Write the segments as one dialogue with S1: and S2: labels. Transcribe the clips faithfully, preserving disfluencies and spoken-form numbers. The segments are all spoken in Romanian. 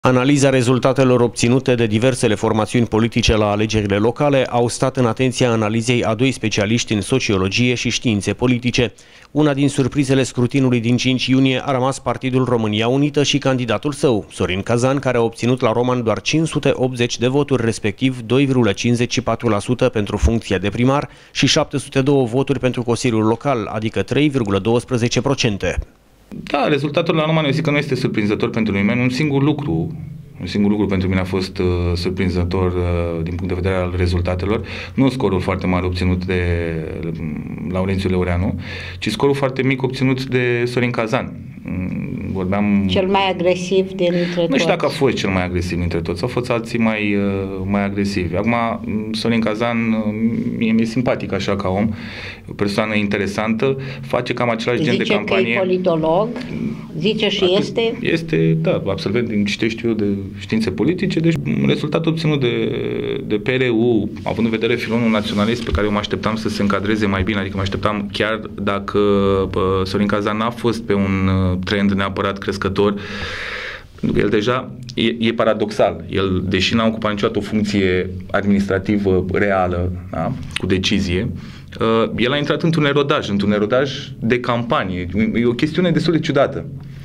S1: Analiza rezultatelor obținute de diversele formațiuni politice la alegerile locale au stat în atenția analizei a doi specialiști în sociologie și științe politice. Una din surprizele scrutinului din cinci iunie a rămas Partidul România Unită și candidatul său, Sorin Cazan, care a obținut la Roman doar cinci sute optzeci de voturi, respectiv doi virgulă cincizeci și patru la sută pentru funcția de primar și șapte sute doi voturi pentru Consiliul Local, adică trei virgulă doisprezece la sută.
S2: Da, rezultatul la Roman eu zic că nu este surprinzător pentru nimeni. Un singur lucru, un singur lucru pentru mine a fost uh, surprinzător uh, din punct de vedere al rezultatelor. Nu scorul foarte mare obținut de uh, Laurențiu Leureanu, ci scorul foarte mic obținut de Sorin Cazan. Vorbeam...
S3: Cel mai agresiv dintre toți.
S2: Nu știu dacă a fost cel mai agresiv dintre toți, au fost alții mai, uh, mai agresivi. Acum, Sorin Cazan mie mi-e simpatic așa ca om, o persoană interesantă, face cam același gen de campanie.
S3: Zice că e politolog, zice și
S2: Atât,
S3: este...
S2: Este, da, absolvent din ce știu eu de științe politice, deci rezultatul obținut de, de P R U, având în vedere filonul naționalist pe care eu mă așteptam să se încadreze mai bine, adică mă așteptam chiar dacă bă, Sorin Cazan n-a fost pe un trend neapărat crescător, pentru că el deja e, e paradoxal. El, deși n-a ocupat niciodată o funcție administrativă reală, da, cu decizie, uh, el a intrat într-un erodaj, într-un erodaj de campanie. E o chestiune destul de ciudată.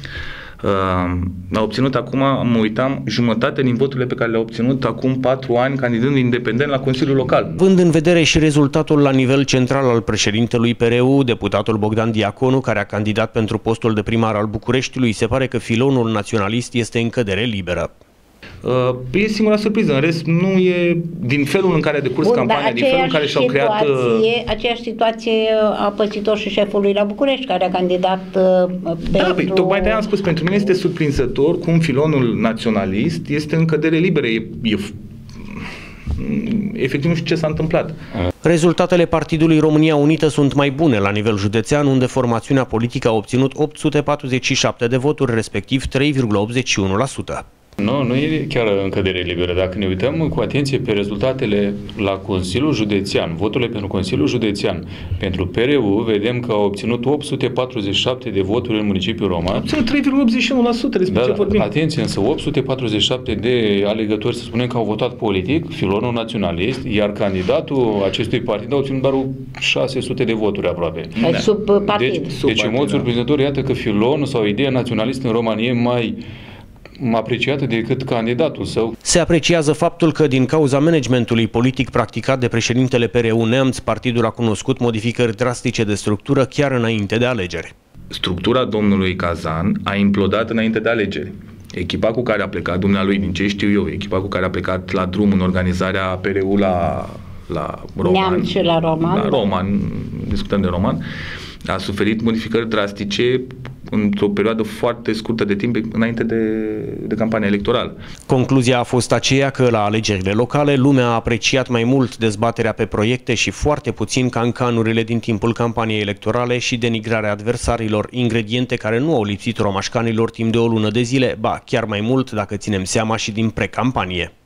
S2: Uh, a obținut acum, mă uitam, jumătate din voturile pe care le-a obținut acum patru ani candidând independent la Consiliul Local.
S1: Vând în vedere și rezultatul la nivel central al președintelui P R U, deputatul Bogdan Diaconu, care a candidat pentru postul de primar al Bucureștiului, se pare că filonul naționalist este în cădere liberă.
S2: Uh, e singura surpriză, în rest nu e din felul în care a decurs
S3: Bun,
S2: campania, din felul în care și-au creat...
S3: Uh... Aceeași situație a pățit-o și șeful lui la București, care a candidat uh, pentru...
S2: Da, păi, tocmai de-aia am spus, pentru mine este surprinzător cum filonul naționalist este în cădere liberă. E, e, efectiv nu știu ce s-a întâmplat.
S1: Rezultatele Partidului România Unită sunt mai bune la nivel județean, unde formațiunea politică a obținut opt sute patruzeci și șapte de voturi, respectiv trei virgulă optzeci și unu la sută.
S4: Nu, nu e chiar în cădere liberă. Dacă ne uităm cu atenție pe rezultatele la Consiliul Județean, voturile pentru Consiliul Județean, pentru P R U, vedem că au obținut opt sute patruzeci și șapte de voturi în municipiul Roman.
S2: Au obținut trei virgulă optzeci și unu la sută, despre ce vorbim.
S4: Atenție, însă opt sute patruzeci și șapte de alegători, să spunem că au votat politic, filonul naționalist, iar candidatul acestui partid a obținut doar șase sute de voturi aproape.
S3: Da. Sub partid.
S4: Deci,
S3: sub
S4: deci
S3: partid,
S4: în mod surprinzător, iată că filonul sau ideea naționalistă în România e mai apreciată decât candidatul său.
S1: Se apreciază faptul că, din cauza managementului politic practicat de președintele P R U Neamț, partidul a cunoscut modificări drastice de structură chiar înainte de alegeri.
S2: Structura domnului Cazan a implodat înainte de alegeri. Echipa cu care a plecat dumnealui, din ce știu eu, echipa cu care a plecat la drum în organizarea P R U la, la Roman,
S3: Neamț și la Roman,
S2: la Roman, discutăm de Roman, a suferit modificări drastice într-o perioadă foarte scurtă de timp înainte de, de campania electorală.
S1: Concluzia a fost aceea că la alegerile locale lumea a apreciat mai mult dezbaterea pe proiecte și foarte puțin cancanurile din timpul campaniei electorale și denigrarea adversarilor, ingrediente care nu au lipsit romașcanilor timp de o lună de zile, ba chiar mai mult dacă ținem seama și din precampanie.